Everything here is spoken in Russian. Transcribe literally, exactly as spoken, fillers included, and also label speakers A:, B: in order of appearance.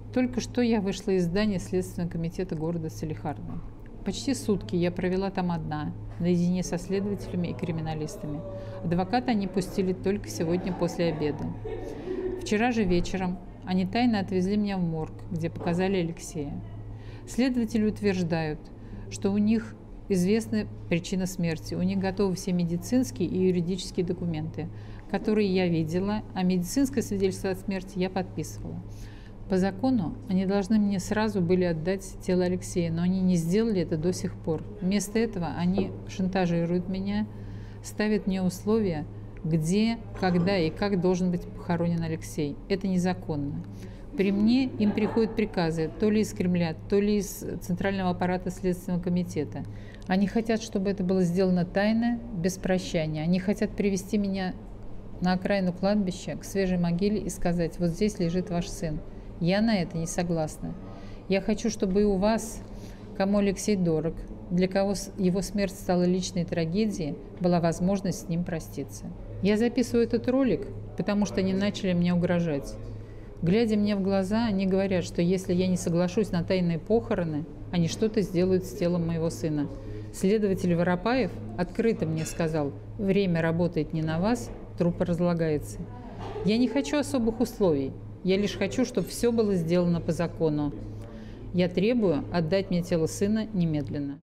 A: Только что я вышла из здания Следственного комитета города Салехарда. Почти сутки я провела там одна, наедине со следователями и криминалистами. Адвоката они пустили только сегодня после обеда. Вчера же вечером они тайно отвезли меня в морг, где показали Алексея. Следователи утверждают, что у них известна причина смерти, у них готовы все медицинские и юридические документы, которые я видела, а медицинское свидетельство о смерти я подписывала. По закону они должны мне сразу были отдать тело Алексея, но они не сделали это до сих пор. Вместо этого они шантажируют меня, ставят мне условия, где, когда и как должен быть похоронен Алексей. Это незаконно. При мне им приходят приказы то ли из Кремля, то ли из Центрального аппарата Следственного комитета. Они хотят, чтобы это было сделано тайно, без прощания. Они хотят привести меня на окраину кладбища, к свежей могиле и сказать: вот здесь лежит ваш сын. Я на это не согласна. Я хочу, чтобы и у вас, кому Алексей дорог, для кого его смерть стала личной трагедией, была возможность с ним проститься. Я записываю этот ролик, потому что они начали мне угрожать. Глядя мне в глаза, они говорят, что если я не соглашусь на тайные похороны, они что-то сделают с телом моего сына. Следователь Воропаев открыто мне сказал: время работает не на вас, труп разлагается. Я не хочу особых условий. Я лишь хочу, чтобы все было сделано по закону. Я требую отдать мне тело сына немедленно.